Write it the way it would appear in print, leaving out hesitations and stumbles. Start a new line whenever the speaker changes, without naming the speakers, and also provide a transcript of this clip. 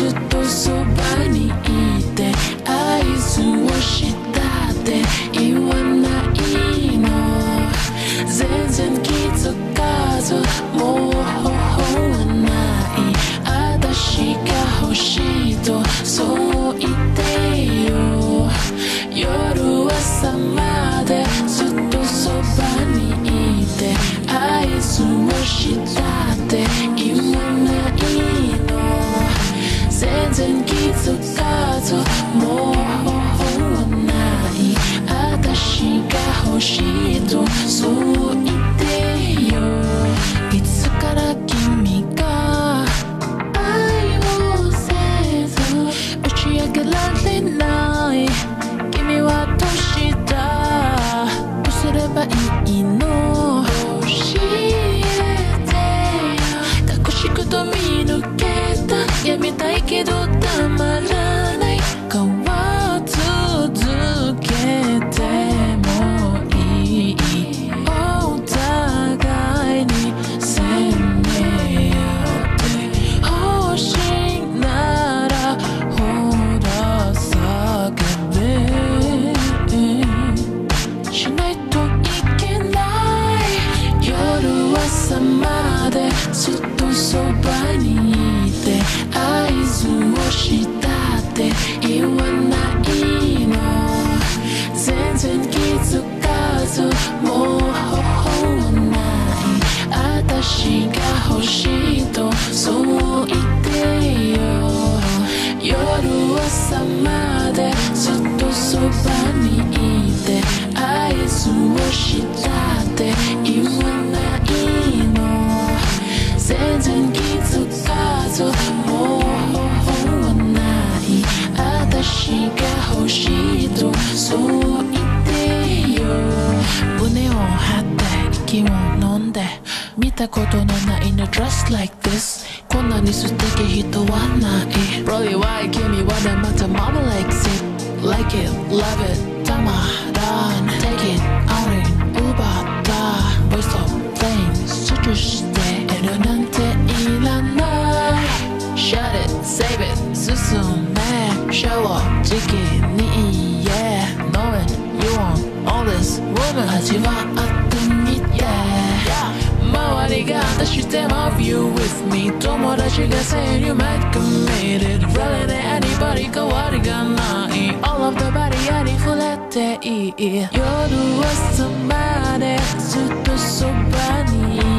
ずっとそばにいて合図をしたって言わないの全然気づかずもう方法はない私が欲しいとそう言ってよ夜朝までずっとそばにいて合図をしたって言わないの全然気づかずもう方法はない私が欲しいとそう言ってよいつから君が愛をせず打ち上げられない君はどうしたどうすればいいの教えてよ隠しくと見抜けたやめたいけどたまらない変わ続けてもいいお互いに責め合って欲しいならほら叫べしないといけない夜朝までずっとそばにいて合図をしたって言わないの全然気づかずもう方法はない私が欲しいとそう言ってよ夜朝までずっとそばにいて合図をしたって言わないの全然気づかずもう方法はない私が欲しいとそう言ってよ胸を張って息を飲んで見たことのないの Just like this こんなに素敵人はない Really why 君は黙ったまま like it Like it, love it たまらん Take it, own it 奪った Voice of playing 集中しているなんていらない Shut it, save it 進め正直に言え Know it, you want all this woman 味わってみて周りが私しても You with me 友達が Say you might commit it Really で anybody 変わりがない All of the body ありふれていい夜朝までずっとそばに